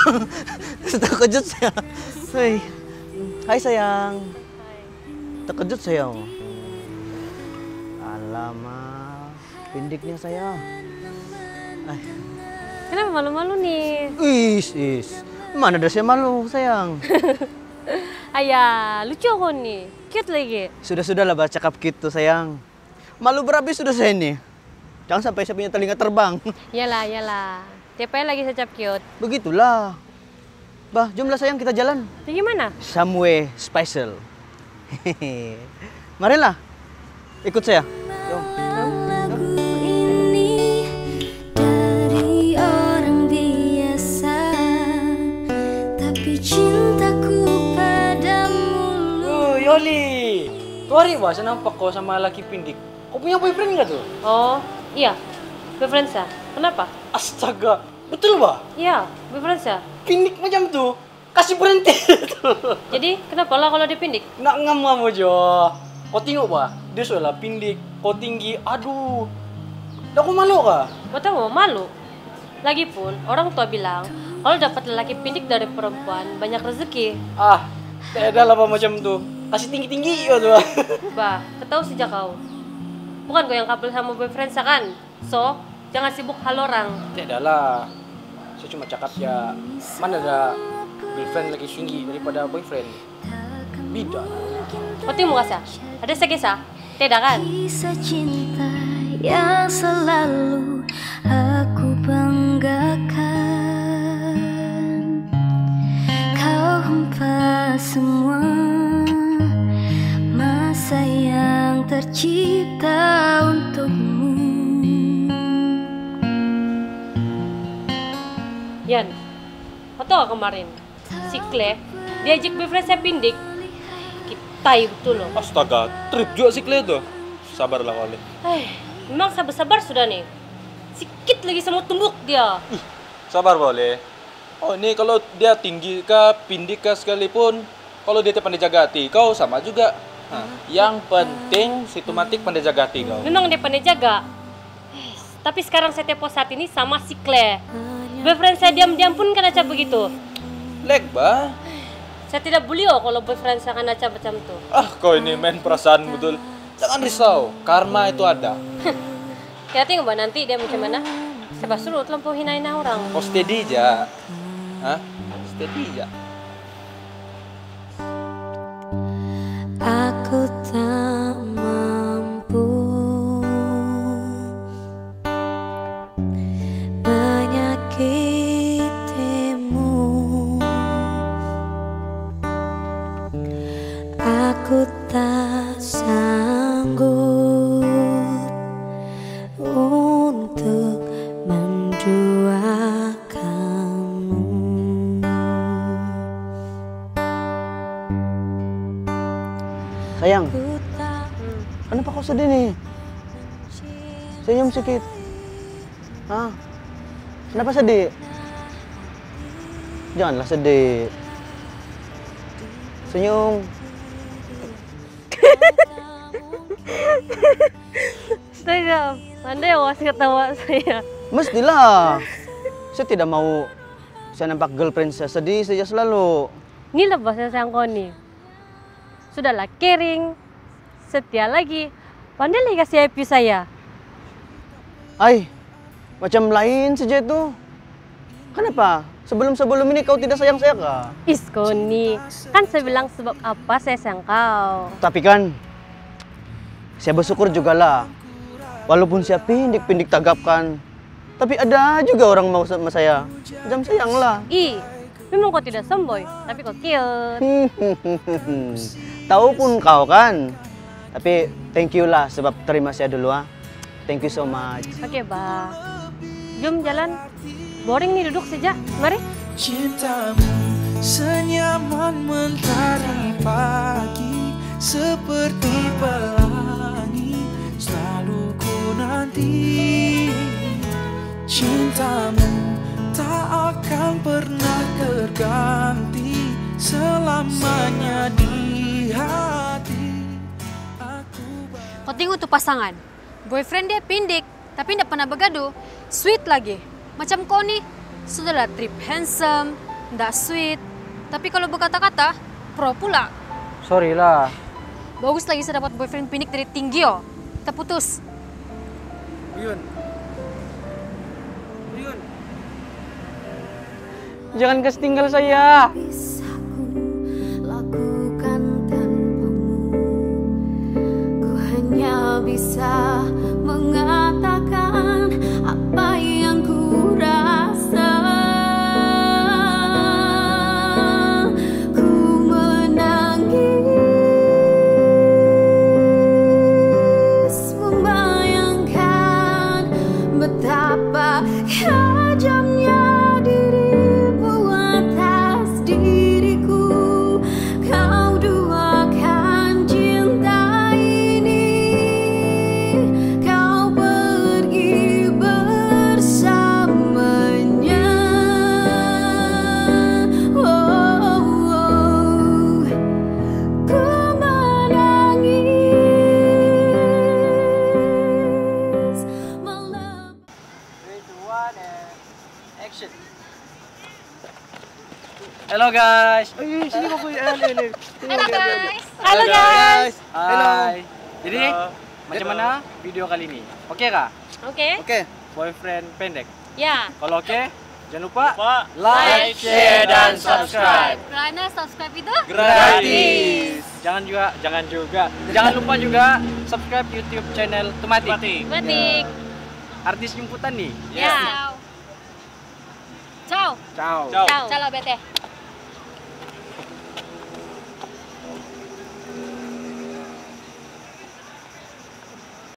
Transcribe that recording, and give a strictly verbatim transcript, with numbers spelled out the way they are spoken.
Terkejut saya. Hai. Hai sayang. Terkejut sayang. Alamak, pindiknya saya. Ay. Kenapa malu-malu nih? Is, is. Mana ada saya malu sayang. Ayah, lucu aku nih. Cute lagi. Sudah-sudahlah baca cakap gitu sayang. Malu berhabis sudah saya ini. Jangan sampai saya punya telinga terbang. Yalah, yalah. Tiap hari lagi secap cute. Begitulah. Bah, jomlah sayang kita jalan. Ya gimana? Somewhere special. Marilah. Ikut saya. Jom. Lagu ini dari orang biasa, tapi cintaku padamu. Oh, Yoli. Tuh hari bah, saya nampak kau sama laki pindik. Kau punya boyfriend nggak tuh? Oh, iya. Boyfriend saya. Kenapa? Astaga, betul bah? Iya, boyfriend saya. Pindik macam tuh, kasih berhenti. Jadi, kenapa lah kalau dipindik? Nak ngam kamu Jo. Kau tengok bah, dia soalnya pindik, kau tinggi, aduh. Dah kau malu kah? Mau tahu, malu. Lagipun, orang tua bilang, kalau dapat lelaki pindik dari perempuan, banyak rezeki. Ah, tidak ada lah bah macam tuh. Kasih tinggi-tinggi ya tuh. Bah, ketahu sejak kau. Bukan kau yang couple sama boyfriend saya kan? So, jangan sibuk hal orang. Tidak lah. Saya cuma cakap ya, mana ada girlfriend lagi tinggi daripada boyfriend. Beda. Kau tengok muka saya? Ada sekisah? Tidak kan? Kisah cinta yang selalu aku banggakan. Kau hempas semua masa yang tercipta untukmu. Yan, kau tahu kemarin? Si Claire, diajak boyfriend saya pindik. Kita betul loh. Astaga, trip juga si Clay tuh. Sabarlah kali. Eh, memang sabar-sabar sudah nih. Sikit lagi sama tumbuk dia. Sabar boleh. Oh ini kalau dia tinggi kah, pindik kah sekalipun, kalau dia pandai jaga hati, kau sama juga. Nah, yang penting si Tumatik pandai jaga hati kau. Memang dia pandai jaga. Eh, tapi sekarang saya tepo saat ini sama si Claire. Boyfriend saya diam-diam pun kan aja begitu. Leg bah. Saya tidak boleh oh kalau boyfriend saya kan aja macam itu. Ah kau ini main perasaan betul. Jangan risau, karma itu ada. Kita tengok mbak nanti dia macam mana. Saya suruh terlampau hina-hina orang. Kau steady aja. Hah? Steady aja. Aku tak mampu menyakitimu. Aku tak sanggup untuk menduakanmu. Sayang, kenapa kau sedih nih? Senyum sedikit. Hah? Kenapa sedih? Janganlah sedih. Senyum. Astaga, pandai awas ketawa saya. Mestilah. Saya tidak mau saya nampak girlfriend saya sedih saja selalu. Ini lah bahasa sayang kau nih. Sudahlah caring, setia lagi. Pandai lagi kasih happy saya. Ay, macam lain saja itu. Kenapa? Sebelum-sebelum ini kau tidak sayang saya kah? Is kau nih, kan saya bilang sebab apa saya sayang kau. Tapi kan, saya bersyukur juga lah. Walaupun saya pindik-pindik tagapkan, tapi ada juga orang mau sama saya. Macam sayang lah. Ih, memang kau tidak semboy, tapi kau cute. Tahu pun kau kan. Tapi thank you lah sebab terima saya dulu ah. Thank you so much. Oke, Bah. Jom jalan. Boring nih duduk saja. Mari. Cintamu senyaman mentari pagi, seperti pelangi selalu ku nanti. Cintamu tak akan pernah terganti, selamanya di hati aku. Kau tengok tuh pasangan, boyfriend dia pindik, tapi tidak pernah bergaduh. Sweet lagi. Macam kau nih, sudahlah trip handsome, ndak sweet. Tapi kalau berkata-kata, pro pula. Sorry lah. Bagus lagi saya dapat boyfriend pindik dari tinggi yo. Kita putus. Yun. Yun. Jangan kasih tinggal saya. Bisa ku lakukan tanpamu. Ku hanya bisa mengatakan apa yang ku rasa. Ku menangis membayangkan betapa kejamnya dirimu atas diriku. Kau duakan cinta ini, kau pergi bersamanya. Oh, oh. Ku menangis malam. Halo guys. Ay, sini ko po. Halo Halo guys. Halo guys. Hai. Jadi, Halo. macam mana video kali ini? Oke kah? Oke. Oke. Boyfriend pendek. Ya. Kalau oke, jangan lupa Like, share, dan subscribe. Karena subscribe itu Gratis. Jangan juga, jangan juga, jangan lupa juga subscribe YouTube channel Tematik. Batik. Artis jemputan nih. Ya. Ciao. Ciao. Ciao. Ciao. Ciao. Ciao, Bete.